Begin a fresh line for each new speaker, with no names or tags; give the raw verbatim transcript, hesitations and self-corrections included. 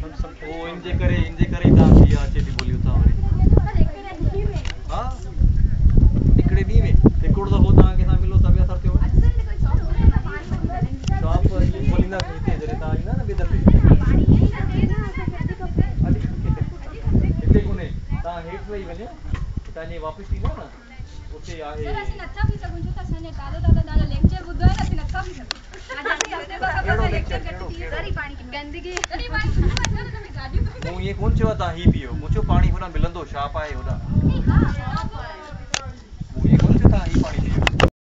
वो इनजे करे इनजे करे तव्हां इहा अचे थी ॿोली उतां वरी हा हिकिड़े ॾींहं में हिकिड़ो दफ़ो तव्हां कंहिंसां मिलो त ॿिया थर थियो शॉप खोलींदा हिते जॾहिं तव्हां ईंदा न ॿिए दफ़े हिते कोन्हे तव्हां हेठि वेही वञो तव्हां वापसि ईंदा न उते आहे सर असीं नथा बि सघूं छो त असांजे दादा दादा दादा लेक्चर ॿुधो आहे न असीं नथा बि सघूं मूं ईअं कोन चयो आहे तव्हां हीउ पीओ मूं चयो पाणी होॾां मिलंदो छाप आहे होॾां मूं ईअं कोन चयो तव्हां हीउ पाणी पीओ